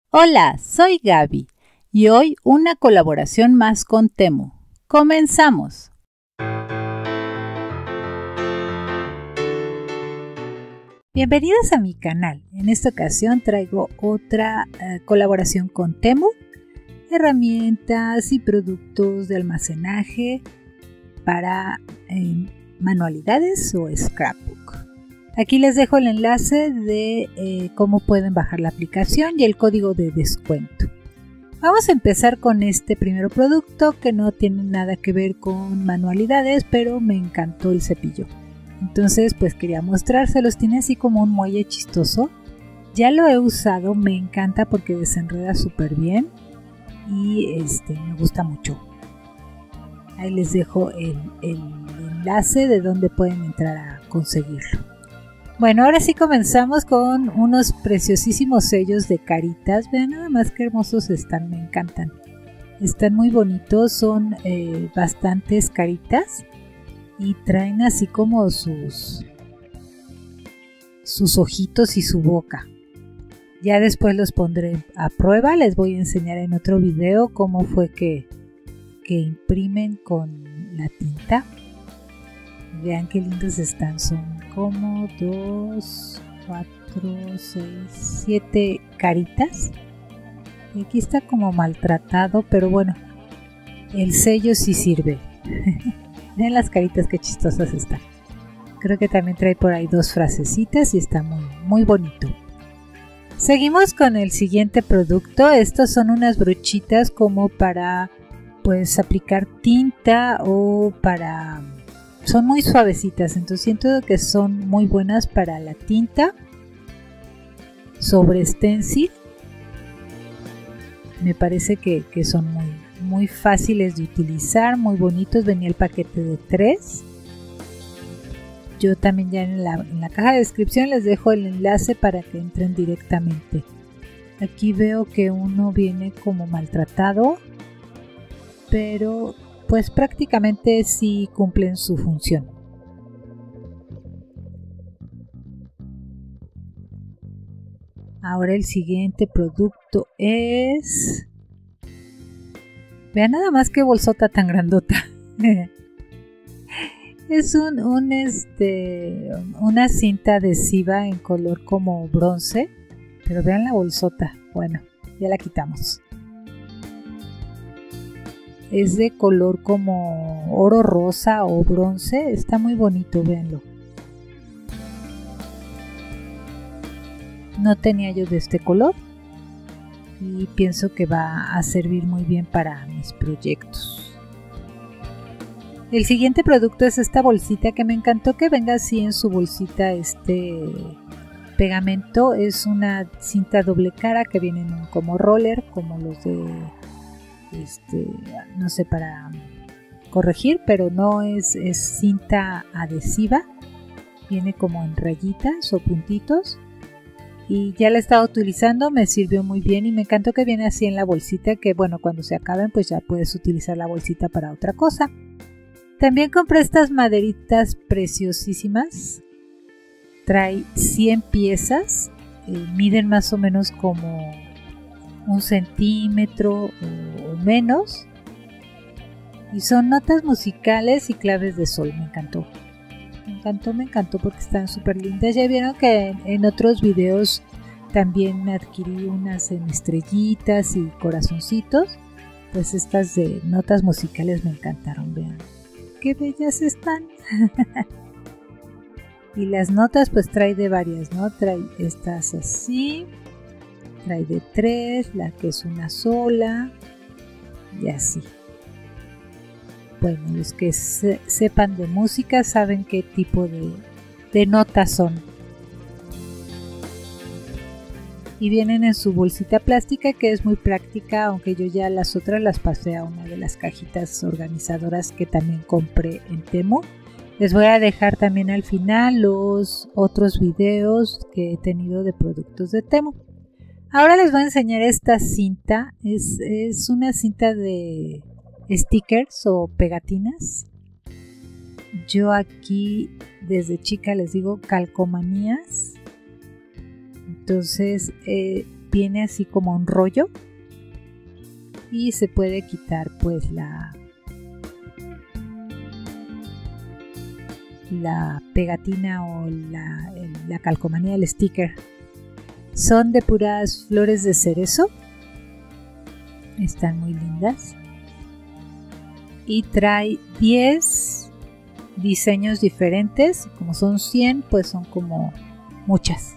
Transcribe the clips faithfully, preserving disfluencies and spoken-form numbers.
Hola, soy Gaby y hoy una colaboración más con Temu. ¡Comenzamos! Bienvenidos a mi canal. En esta ocasión traigo otra eh, colaboración con Temu, herramientas y productos de almacenaje para eh, manualidades o scrapbook. Aquí les dejo el enlace de eh, cómo pueden bajar la aplicación y el código de descuento. Vamos a empezar con este primer producto que no tiene nada que ver con manualidades, pero me encantó el cepillo. Entonces pues quería mostrárselos. Tiene así como un muelle chistoso. Ya lo he usado, me encanta porque desenreda súper bien y este, me gusta mucho. Ahí les dejo el, el enlace de donde pueden entrar a conseguirlo. Bueno, ahora sí comenzamos con unos preciosísimos sellos de caritas. Vean nada más qué hermosos están, me encantan. Están muy bonitos, son eh, bastantes caritas y traen así como sus, sus ojitos y su boca. Ya después los pondré a prueba, les voy a enseñar en otro video cómo fue que, que imprimen con la tinta. Vean qué lindos están, son como dos, cuatro, seis, siete caritas. Y aquí está como maltratado, pero bueno, el sello sí sirve. Vean las caritas qué chistosas están. Creo que también trae por ahí dos frasecitas y está muy, muy bonito. Seguimos con el siguiente producto. Estos son unas brochitas como para pues aplicar tinta o para... Son muy suavecitas, entonces siento que son muy buenas para la tinta sobre stencil. Me parece que, que son muy, muy fáciles de utilizar, muy bonitos. Venía el paquete de tres. Yo también ya en la, en la caja de descripción les dejo el enlace para que entren directamente. Aquí veo que uno viene como maltratado, pero pues prácticamente sí cumplen su función. Ahora el siguiente producto es... Vean nada más qué bolsota tan grandota. Es un, un este, una cinta adhesiva en color como bronce. Pero vean la bolsota. Bueno, ya la quitamos. Es de color como oro rosa o bronce. Está muy bonito, véanlo. No tenía yo de este color. Y pienso que va a servir muy bien para mis proyectos. El siguiente producto es esta bolsita que me encantó que venga así en su bolsita este pegamento. Es una cinta doble cara que viene en un como roller, como los de... Este, no sé, para corregir, pero no es, es cinta adhesiva, viene como en rayitas o puntitos y ya la he estado utilizando, me sirvió muy bien y me encantó que viene así en la bolsita, que bueno, cuando se acaben pues ya puedes utilizar la bolsita para otra cosa. También compré estas maderitas preciosísimas, trae cien piezas, eh, miden más o menos como un centímetro o menos y son notas musicales y claves de sol. Me encantó, me encantó, me encantó porque están súper lindas. Ya vieron que en, en otros videos también adquirí unas en estrellitas y corazoncitos, pues estas de notas musicales me encantaron. Vean qué bellas están. Y las notas pues trae de varias, ¿no? Trae estas así, trae de tres, la que es una sola y así. Bueno, los que se, sepan de música saben qué tipo de, de notas son. Y vienen en su bolsita plástica que es muy práctica, aunque yo ya las otras las pasé a una de las cajitas organizadoras que también compré en Temu. Les voy a dejar también al final los otros videos que he tenido de productos de Temu. Ahora les voy a enseñar esta cinta. Es, es una cinta de stickers o pegatinas. Yo aquí desde chica les digo calcomanías. Entonces eh, viene así como un rollo y se puede quitar pues la la pegatina o la, la calcomanía, el sticker. Son de puras flores de cerezo, están muy lindas y trae diez diseños diferentes. Como son cien, pues son como muchas.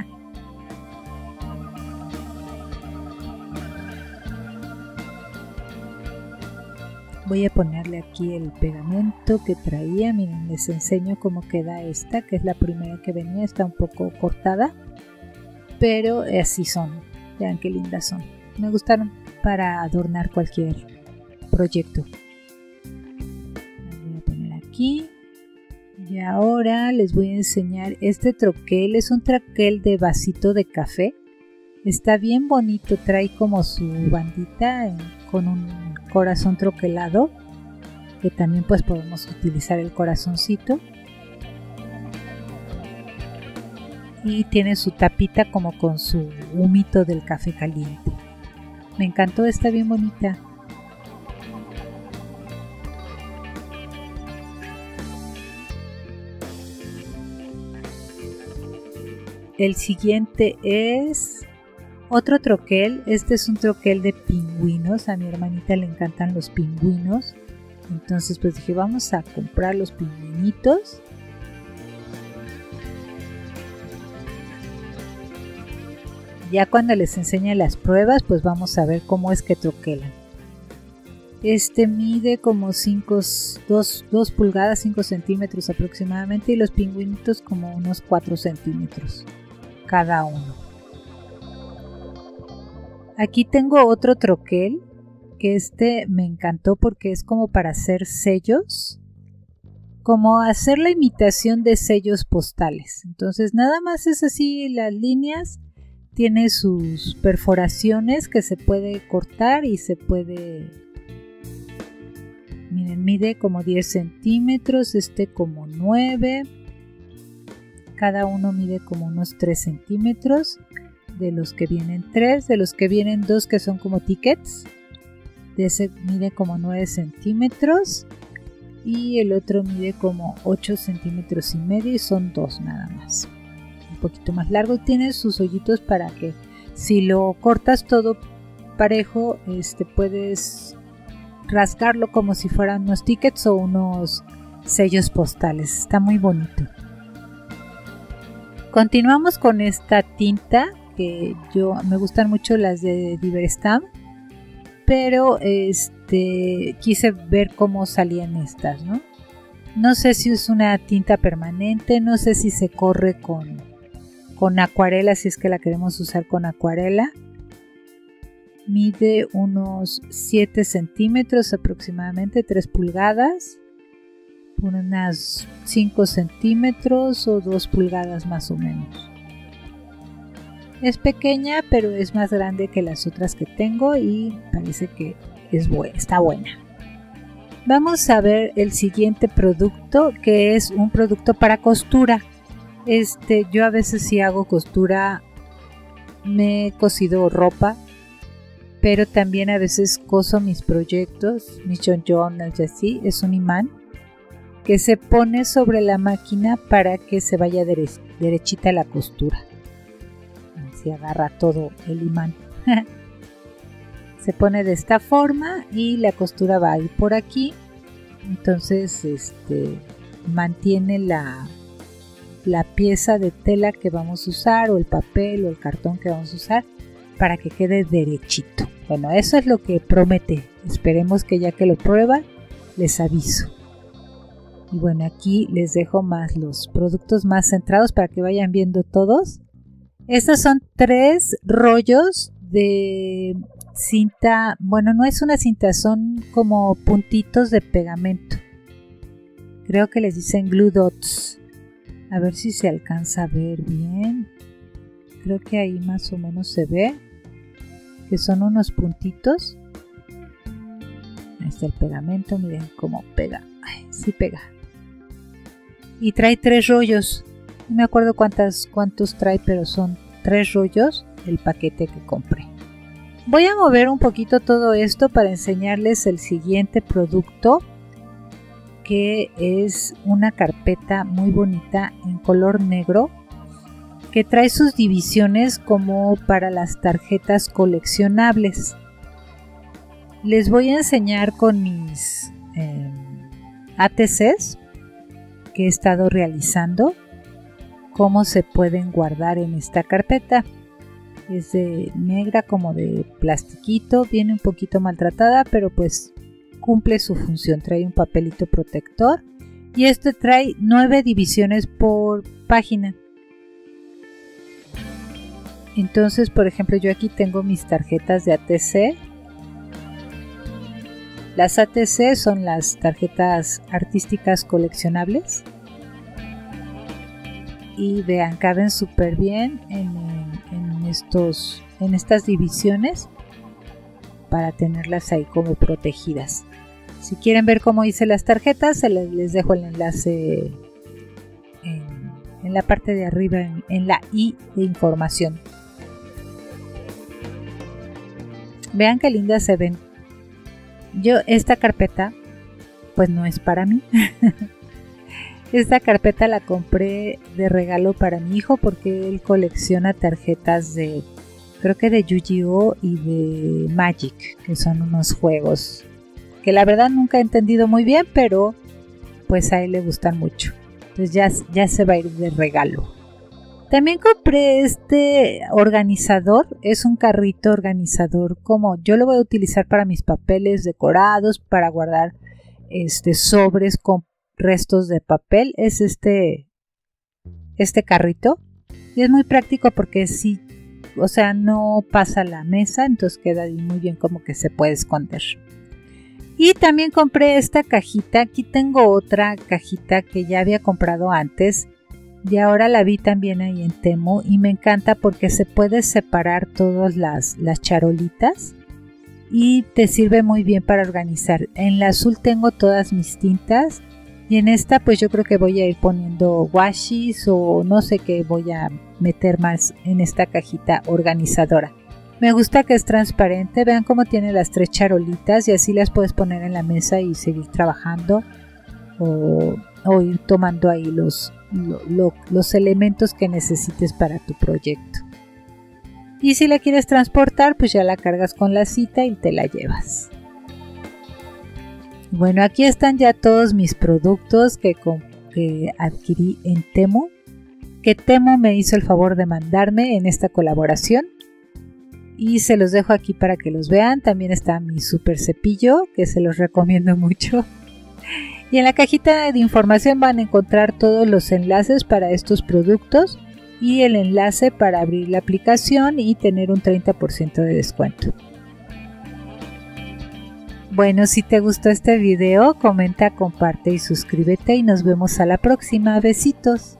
Voy a ponerle aquí el pegamento que traía. Miren, les enseño cómo queda esta, que es la primera que venía. Está un poco cortada, pero así son. Vean qué lindas son. Me gustaron para adornar cualquier proyecto. Las voy a poner aquí. Y ahora les voy a enseñar este troquel. Es un troquel de vasito de café. Está bien bonito. Trae como su bandita con un corazón troquelado, que también pues podemos utilizar el corazoncito, y tiene su tapita como con su humito del café caliente. Me encantó, está bien bonita. El siguiente es otro troquel. Este es un troquel de pingüinos. A mi hermanita le encantan los pingüinos. Entonces pues dije, vamos a comprar los pingüinitos. Ya cuando les enseñe las pruebas, pues vamos a ver cómo es que troquelan. Este mide como cinco, dos pulgadas, cinco centímetros aproximadamente. Y los pingüinitos como unos cuatro centímetros cada uno. Aquí tengo otro troquel, que este me encantó porque es como para hacer sellos, como hacer la imitación de sellos postales. Entonces nada más es así las líneas, tiene sus perforaciones que se puede cortar y se puede, miren, mide como diez centímetros, este como nueve, cada uno mide como unos tres centímetros. De los que vienen tres, de los que vienen dos que son como tickets, de ese mide como nueve centímetros y el otro mide como ocho centímetros y medio y son dos nada más, un poquito más largo. Tiene sus hoyitos para que si lo cortas todo parejo, este, puedes rasgarlo como si fueran unos tickets o unos sellos postales. Está muy bonito. Continuamos con esta tinta. Que yo me gustan mucho las de Diverstamp, pero este quise ver cómo salían estas, ¿no? No sé si es una tinta permanente, no sé si se corre con, con acuarela, si es que la queremos usar con acuarela. Mide unos siete centímetros aproximadamente, tres pulgadas, unas cinco centímetros o dos pulgadas más o menos. Es pequeña, pero es más grande que las otras que tengo y parece que es buena, está buena. Vamos a ver el siguiente producto, que es un producto para costura. Este, yo a veces sí hago costura, me he cosido ropa, pero también a veces coso mis proyectos, mis chonchonas y así. Es un imán que se pone sobre la máquina para que se vaya dere- derechita la costura. Se agarra todo el imán. Se pone de esta forma y la costura va a ir por aquí. Entonces este mantiene la, la pieza de tela que vamos a usar, o el papel o el cartón que vamos a usar, para que quede derechito. Bueno, eso es lo que promete. Esperemos que ya que lo prueban les aviso. Y bueno, aquí les dejo más los productos más centrados para que vayan viendo todos. Estos son tres rollos de cinta, bueno, no es una cinta, son como puntitos de pegamento. Creo que les dicen glue dots. A ver si se alcanza a ver bien. Creo que ahí más o menos se ve que son unos puntitos. Ahí está el pegamento, miren cómo pega. Ay, sí pega. Y trae tres rollos. No me acuerdo cuántas, cuántos trae, pero son tres rollos el paquete que compré. Voy a mover un poquito todo esto para enseñarles el siguiente producto, que es una carpeta muy bonita en color negro que trae sus divisiones como para las tarjetas coleccionables. Les voy a enseñar con mis eh, A T Cs que he estado realizando cómo se pueden guardar en esta carpeta. Es de negra como de plastiquito, viene un poquito maltratada, pero pues cumple su función. Trae un papelito protector y este trae nueve divisiones por página. Entonces, por ejemplo, yo aquí tengo mis tarjetas de A T C. Las A T C son las tarjetas artísticas coleccionables. Y vean, caben súper bien en, en, estos, en estas divisiones para tenerlas ahí como protegidas. Si quieren ver cómo hice las tarjetas, se les, les dejo el enlace en, en la parte de arriba, en, en la i de información. Vean qué lindas se ven. Yo esta carpeta pues no es para mí. Esta carpeta la compré de regalo para mi hijo porque él colecciona tarjetas de, creo que de Yu-Gi-Oh y de Magic, que son unos juegos que la verdad nunca he entendido muy bien, pero pues a él le gustan mucho. Entonces ya, ya se va a ir de regalo. También compré este organizador, es un carrito organizador, como yo lo voy a utilizar para mis papeles decorados, para guardar este sobres con restos de papel. Es este este carrito y es muy práctico porque sí, o sea, no pasa la mesa, entonces queda ahí muy bien, como que se puede esconder. Y también compré esta cajita. Aquí tengo otra cajita que ya había comprado antes y ahora la vi también ahí en Temu y me encanta porque se puede separar todas las, las charolitas y te sirve muy bien para organizar. En la azul tengo todas mis tintas y en esta pues yo creo que voy a ir poniendo washis o no sé qué voy a meter más en esta cajita organizadora. Me gusta que es transparente, vean cómo tiene las tres charolitas y así las puedes poner en la mesa y seguir trabajando o, o ir tomando ahí los, lo, lo, los elementos que necesites para tu proyecto. Y si la quieres transportar, pues ya la cargas con la cita y te la llevas. Bueno, aquí están ya todos mis productos que, que adquirí en Temu, que Temu me hizo el favor de mandarme en esta colaboración. Y se los dejo aquí para que los vean. También está mi super cepillo, que se los recomiendo mucho. Y en la cajita de información van a encontrar todos los enlaces para estos productos y el enlace para abrir la aplicación y tener un treinta por ciento de descuento. Bueno, si te gustó este video, comenta, comparte y suscríbete y nos vemos a la próxima. Besitos.